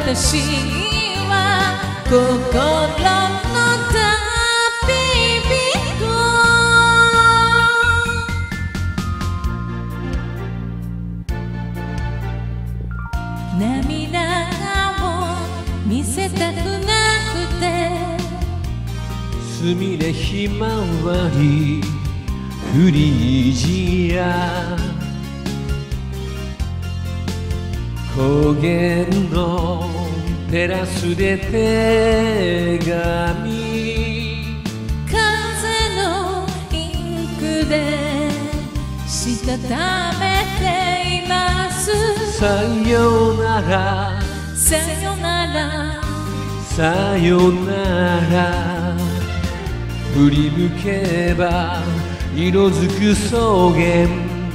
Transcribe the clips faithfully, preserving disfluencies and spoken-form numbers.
私は心の旅人。涙を見せたくなくてすみれひまわりフリージア高原のテラスで手紙風のインクでしたためています。 さよならさよならさよなら振り向けば色づく草原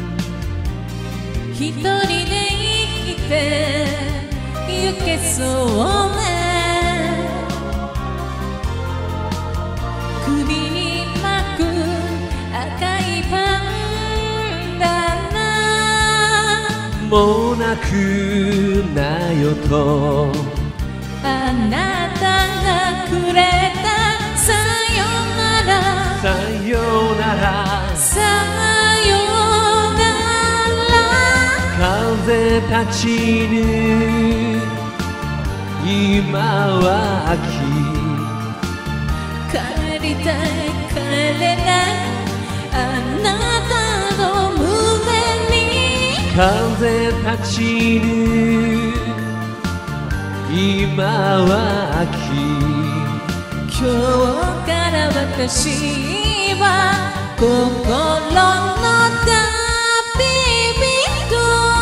一人で生きてゆけそうね。首に巻く赤いパンダナもう泣くなよとあなたがくれたさよならさよならさよなら風立ちぬ今は秋帰りたい帰れないあなたの胸に風立ちぬ今は秋今日から私は心の旅人。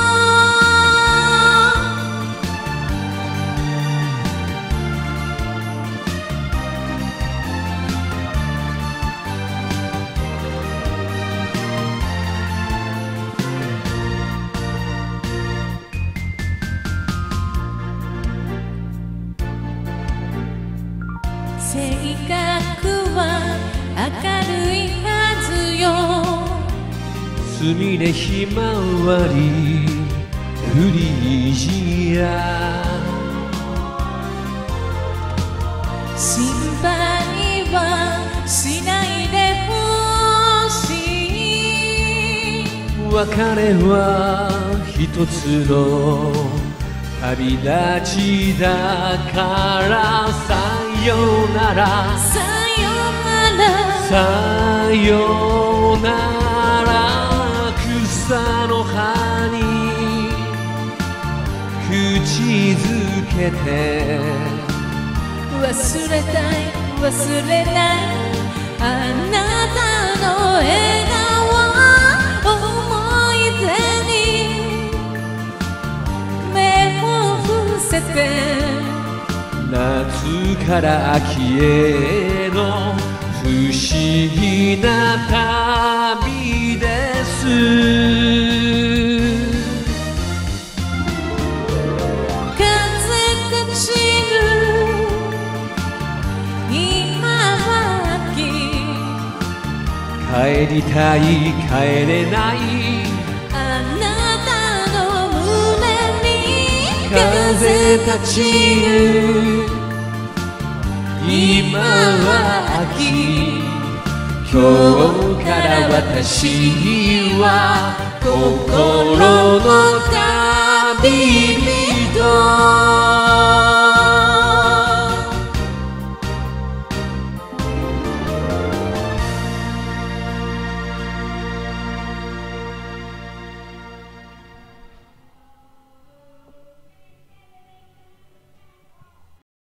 性格は明るいはずよ。 すみれひまわりフリージア心配はしないでほしい。 別れは一つの旅立ちだからさよならさよならさよなら草の葉に口づけて忘れたい忘れないあなたの笑顔思い出に目を伏せて夏から秋への不思議な旅です風が散る今は秋帰りたい帰れないあなたの胸に風立ちぬ今は秋今日から私は心の旅